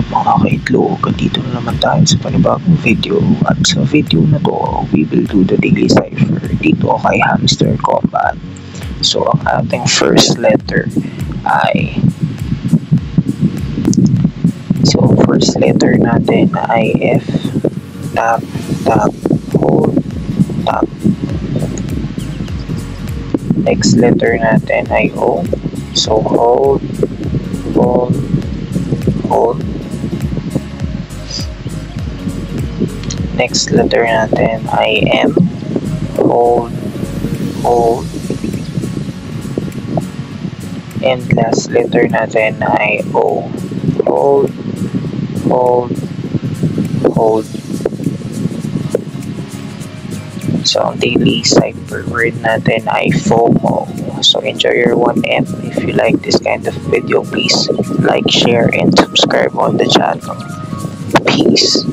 mga kaitlog, dito na naman tayo sa panibagong video. At sa video na to, we will do the daily cipher dito kay Hamster Kombat. So ang ating first letter ay F. Tap, tap, hold, tap. Next letter natin ay O. So hold, hold, hold. Next letter natin ay M. Hold, hold. And last letter natin ay O. Hold, hold, hold. So ang daily cipher word natin ay FOMO. So enjoy your 1M. If you like this kind of video, please like, share, and subscribe on the channel. Peace.